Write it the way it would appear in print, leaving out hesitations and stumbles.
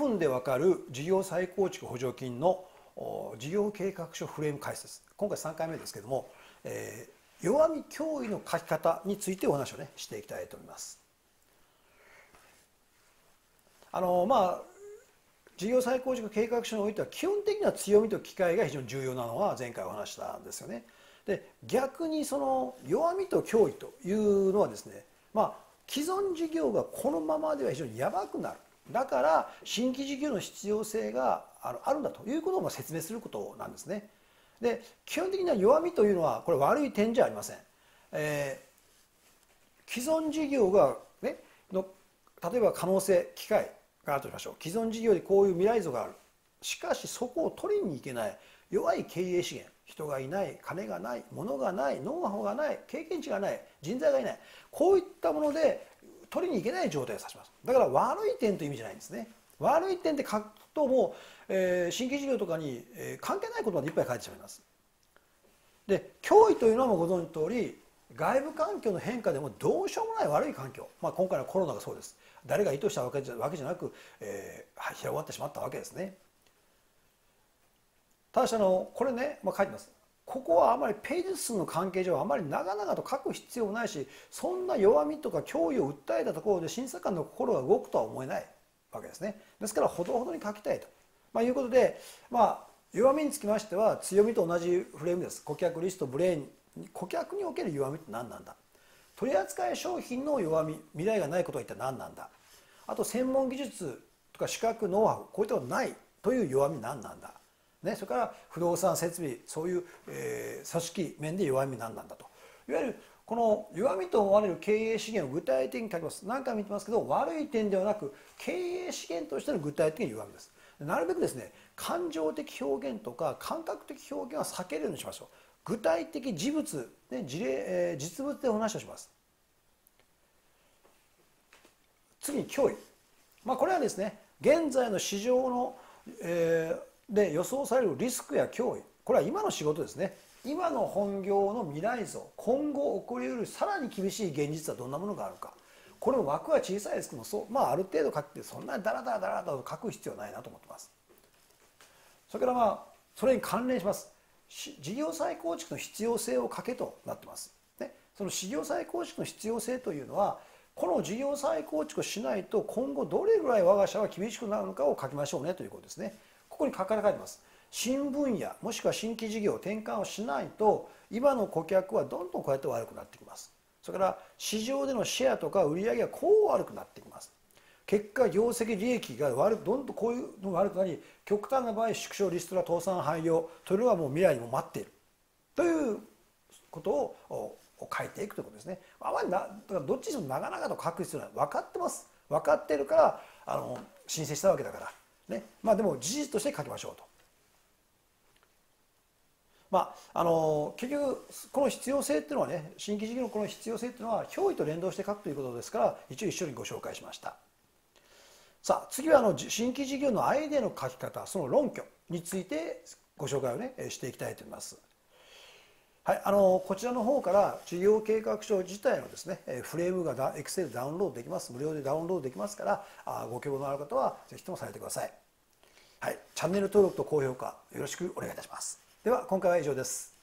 分でわかる事業再構築補助金の事業計画書フレーム解説、今回3回目ですけども、弱み脅威の書き方についてお話をねしていきたいと思います。事業再構築計画書においては基本的には強みと機会が非常に重要なのは前回お話したんですよね。で逆にその弱みと脅威というのはですね、既存事業がこのままでは非常にやばくなる、だから新規事業の必要性があるんだということを説明することなんですね。で基本的な弱みというのはこれ悪い点じゃありません。既存事業がね例えば可能性機会があるとしましょう。既存事業でこういう未来像がある、しかしそこを取りに行けない弱い経営資源、人がいない、金がない、物がない、ノウハウがない、経験値がない、人材がいない、こういったもので取りに行けない状態を指します。だから悪い点という意味じゃないんですね。悪い点って書くともう、新規事業とかに、関係ないことまでいっぱい書いてしまいます。で脅威というのはもうご存知の通り、外部環境の変化でもどうしようもない悪い環境、今回のコロナがそうです。誰が意図したわけじゃなく、広がってしまったわけですね。ただしこれね、書いてます。ここはあまりページ数の関係上あまり長々と書く必要もないし、そんな弱みとか脅威を訴えたところで審査官の心が動くとは思えないわけですね。ですからほどほどに書きたいと、いうことで、弱みにつきましては強みと同じフレームです。顧客リストブレーン、顧客における弱みって何なんだ、取扱商品の弱み、未来がないことは一体何なんだ、あと専門技術とか資格ノウハウ、こういったことないという弱み何なんだ、それから不動産設備、そういう、組織面で弱み何なんだと、いわゆるこの弱みと思われる経営資源を具体的に書きます。何回も言ってますけど、悪い点ではなく経営資源としての具体的な弱みです。なるべくですね、感情的表現とか感覚的表現は避けるようにしましょう。具体的事物、事例、実物でお話をします。次に脅威、これはですね、現在の市場の、で予想されるリスクや脅威、これは今の仕事ですね。今の本業の未来像、今後起こりうるさらに厳しい現実はどんなものがあるか、これも枠は小さいですけども、ある程度書くってそんなにダラダラと書く必要はないなと思ってます。それからそれに関連します事業再構築の必要性を書けとなってます。その事業再構築の必要性というのは、この事業再構築をしないと今後どれぐらい我が社は厳しくなるのかを書きましょうねということですね。ここに書かれています。新分野もしくは新規事業転換をしないと今の顧客はどんどんこうやって悪くなってきます。それから市場でのシェアとか売上がこう悪くなってきます。結果業績利益がどんどんこういうのが悪くなり、極端な場合縮小リストラ倒産廃業というのがもう未来にも待っているということを書いていくということですね。あまりだからどっちにも長々と書く必要ない、分かってます、分かっているから申請したわけだからね。でも事実として書きましょうと。結局この必要性っていうのはね、新規事業のこの必要性っていうのは脅威と連動して書くということですから、一緒にご紹介しました。さあ次は新規事業のアイデアの書き方、その論拠についてご紹介をねしていきたいと思います。はい、こちらの方から事業計画書自体のですねフレームがExcel でダウンロードできます。無料でダウンロードできますから、ご希望のある方はぜひともされてください。はい、チャンネル登録と高評価よろしくお願いいたします。では今回は以上です。